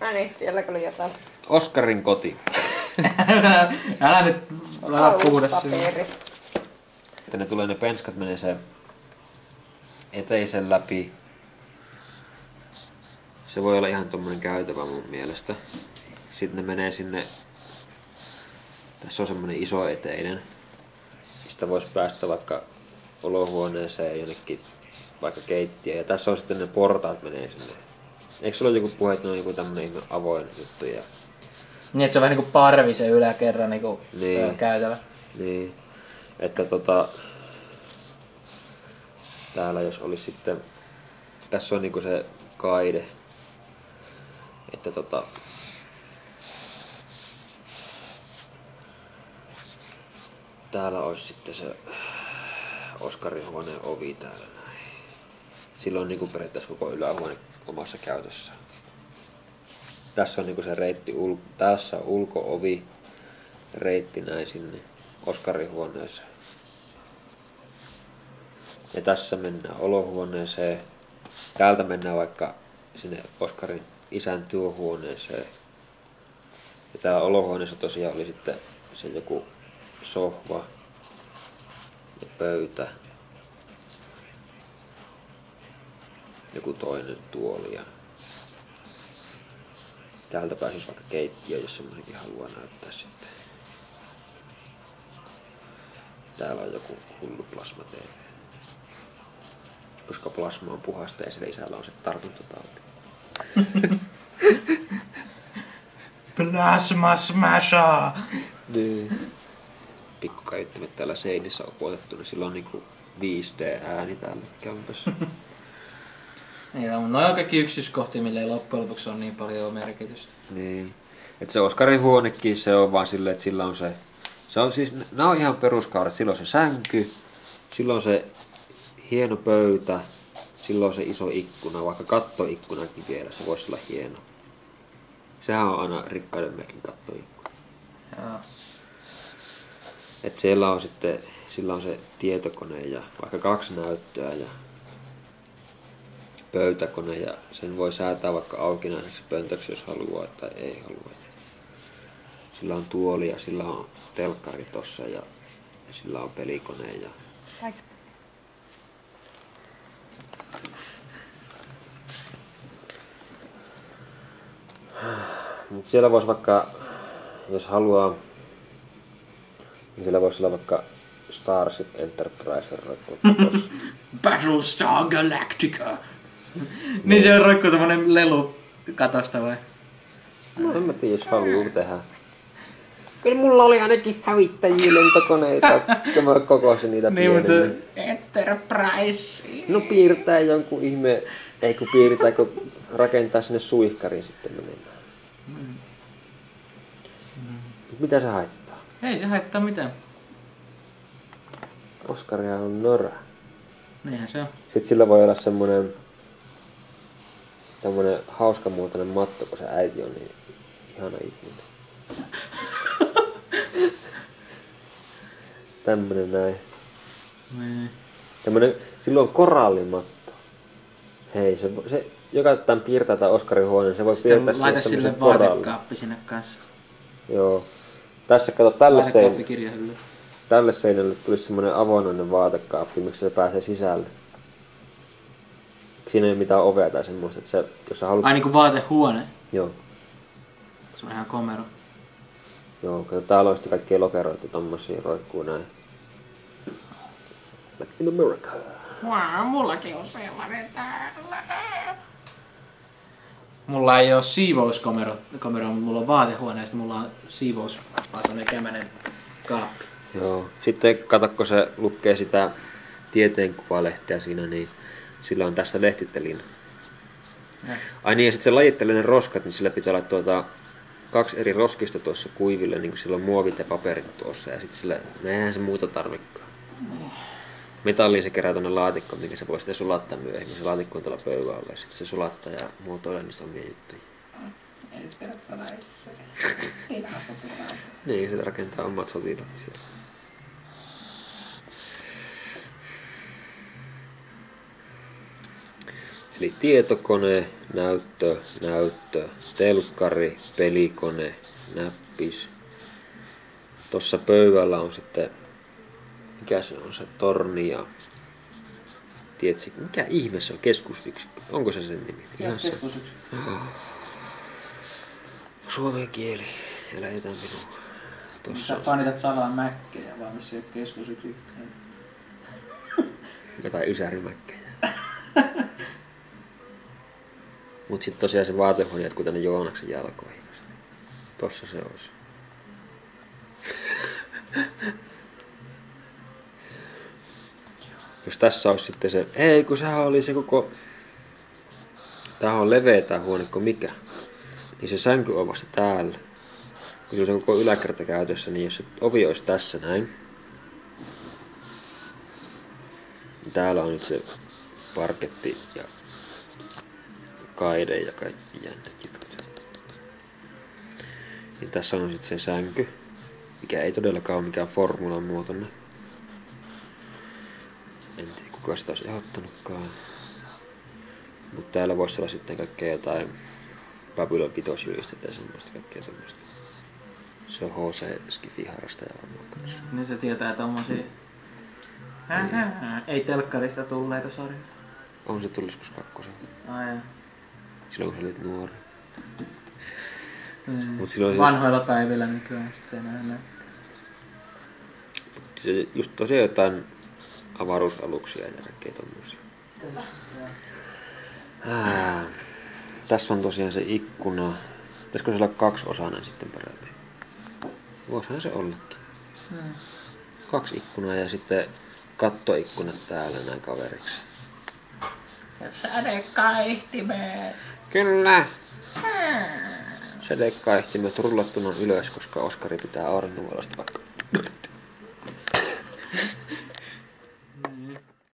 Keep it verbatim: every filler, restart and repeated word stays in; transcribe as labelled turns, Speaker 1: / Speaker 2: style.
Speaker 1: No niin, sielläkö oli jotain?
Speaker 2: Oskarin koti.
Speaker 3: älä, älä nyt laita puhuda
Speaker 1: Aluspaperi.
Speaker 2: Sitten ne tulee ne penskat, menee se eteisen läpi. Se voi olla ihan tommonen käytävä mun mielestä. Sitten ne menee sinne. Tässä on semmonen iso eteinen. Mistä voisi päästä vaikka olohuoneeseen jonnekin vaikka keittiöön. Ja tässä on sitten ne portaat menee sinne. Eikö sulla ole joku puhe, että ne on joku tämmönen avoin juttu? Ja...
Speaker 3: Niin, että se on vähän niinku parvi se yläkerran niinku
Speaker 2: niin.
Speaker 3: käytävä.
Speaker 2: Niin. Että tota... Täällä jos olisi sitten... Tässä on niinku se kaide. Että tota... Täällä olisi sitten se Oskarin huoneen ovi täällä näin. Sillä on niinku periaatteessa koko ylähuone omassa käytössä. Tässä on niinku se reitti, ul... tässä on ulko-ovi, reitti näin sinne Oskarin huoneeseen. Ja tässä mennään olohuoneeseen. Täältä mennään vaikka sinne Oskarin isän työhuoneeseen. Ja täällä olohuoneessa tosiaan oli sitten se joku sohva ja pöytä. Joku toinen tuoli. Ja täältä pääsisi vaikka keittiö, jos semmoinenkin haluaa näyttää sitten. Täällä on joku hullu plasma T V. Koska plasma on puhasta ja siellä isällä on se tartuntatauti.
Speaker 3: Plasma smasha!
Speaker 2: Niin. Pikkukaiuttimet täällä seinissä on kuotettu, niin sillä on niinku viisi D-ääni täällä kämpössä.
Speaker 3: Joo, mutta noi on kaikki yksityiskohtia, millä ei loppujen lopuksi ole niin paljon merkitystä.
Speaker 2: Niin. Et se Oskarin huonekin, se on vaan silleen, että sillä on se... Se on siis, nämä on ihan peruskaudet. Sillä on se sänky, sillä on se hieno pöytä, sillä on se iso ikkuna, vaikka kattoikkunakin vielä, se voisi olla hieno. Sehän on aina rikkaiden merkin kattoikkuna.
Speaker 3: Joo.
Speaker 2: Et siellä on sitten, sillä on se tietokone ja vaikka kaksi näyttöä ja pöytäkone ja sen voi säätää vaikka aukinaiseksi pöntöksi, jos haluaa tai ei halua. Sillä on tuoli ja sillä on telkkari tossa ja sillä on pelikone ja... Mut siellä voisi vaikka, jos haluaa, niin siellä voisi olla vaikka Starship Enterprise roikkuu.
Speaker 3: Battlestar Galactica! Niin se on roikkuu tommonen lelu katosta vai?
Speaker 2: No en mä tiedä, jos haluaa tehdä.
Speaker 1: Kyllä mulla oli ainakin
Speaker 2: Hävittäjiä lentokoneita, kun mä kokosin niitä
Speaker 3: niin,
Speaker 2: pienemmän.
Speaker 3: Mutta... Enterprise!
Speaker 2: No piirtää jonkun ihme, ei kun piirtää, kun rakentaa sinne suihkariin sitten menemään. Mm. Mm. Mitä se haittaa?
Speaker 3: Ei se haittaa mitään.
Speaker 2: Oskaria on nörä.
Speaker 3: Niinhän se on.
Speaker 2: Sitten sillä voi olla semmonen tämmönen hauskamuotoinen matto, kun se äiti on niin ihana ihminen. Tämmönen näin.
Speaker 3: Niin.
Speaker 2: Tämmönen, silloin on korallimatto. Hei, se, se joka tämän piirtää tai Oskarin huoneen, se voi piirtää
Speaker 3: laita
Speaker 2: sille
Speaker 3: sille
Speaker 2: korallin.
Speaker 3: vaatekaappi sinne kanssa.
Speaker 2: Joo. Tässä kato tälle, sein,
Speaker 3: Kirjahylly.
Speaker 2: tälle seinälle tulisi semmonen avoinnainen vaatekaappi, miksi se pääsee sisälle. Siinä ei ole mitään ovea tai semmoista, että se, jos sä haluat...
Speaker 3: Ai niinku vaatehuone?
Speaker 2: Joo.
Speaker 3: Se on ihan komero.
Speaker 2: Joo, kato täällä on sitten kaikkia lokeroita tommosia roikkuu näin. Like in America.
Speaker 3: Wow, mullakin on sellainen täällä. Mulla ei oo siivouskomero, komero, mutta mulla on vaatehuone ja mulla on siivous, vaan sellainen kämänen kaappi.
Speaker 2: Joo. Sitten katsokko se lukee sitä tieteenkuvalehteä siinä, niin sillä on tässä lehtitelin. Ja. Ai niin, ja sitten se lajittelee ne roskat, niin sillä pitää olla tuota, kaksi eri roskista tuossa kuiville, niin kuin sillä on muovit ja paperit tuossa, ja sitten sillä, eihän se muuta tarvikaan. Mm. Metalliin se kerää tuonne laatikkoon, minkä se voi sitten sulattaa myöhemmin. Se laatikko on tuolla pöydän alla ja sitten se sulattaa ja muotoilee niistä omia juttuja. Niin, se rakentaa omat sotilat siellä. Eli tietokone, näyttö, näyttö, telkkari, pelikone, näppis. Tuossa pöydällä on sitten, mikä se on se torni ja tiedätkö, mikä ihme se on keskusyksikkö? Onko se sen nimi?
Speaker 3: Ihan se.
Speaker 2: Suomen kieli, älä etä minua. Tossa
Speaker 3: Sä
Speaker 2: on
Speaker 3: panitat salaa mäkkejä, vaan missä ei ole keskusyksikkö.
Speaker 2: jotain ysärimäkkejä. Mut sit tosiaan se vaatehuone jatkuu tänne Joonaksen jalkoihin. Tossa se olisi. Jos tässä olisi sitten se, ei kun sehän oli se koko, tämähän on leveä tää huone kuin mikä, niin se sänky on vasta täällä. Kun se on koko yläkerta käytössä, niin jos se ovi olisi tässä näin, niin täällä on nyt se parketti ja kaide ja kaikki jännät jutut. Niin tässä on sitten se sänky, mikä ei todellakaan ole mikään formulan muotoinen. En tiedä kuka sitä olisi ehdottanutkaan. Mutta täällä voisi olla sitten kaikkea jotain Babylon pitosjulistettä ja semmoista kaikkea semmoista. Se on H C-skifi-harrastaja varmaan kanssa.
Speaker 3: Niin se tietää tommosia ei telkkarista tulleita sarjoja.
Speaker 2: On se tullut joskus kakkoselta.
Speaker 3: Ai jaa.
Speaker 2: Silloin kun sä olit nuori.
Speaker 3: Mm.
Speaker 2: Mut silloin
Speaker 3: Vanhoilla päivillä nykyään sitten enää näy.
Speaker 2: se just tosiaan jotain avaruusaluksia ja kaikkea tommosia. Ää, tässä on tosiaan se ikkuna. Pitäisikö se olla kaksiosainen sitten peräti? Voisihan se ollakin.
Speaker 3: Hmm.
Speaker 2: Kaksi ikkunaa ja sitten kattoikkunat täällä näin kaveriksi.
Speaker 3: Ja sädekaihtimet.
Speaker 2: Kyllä! Sädekaihtimet rullattuna ylös, koska Oskari pitää auringonvalosta vaikka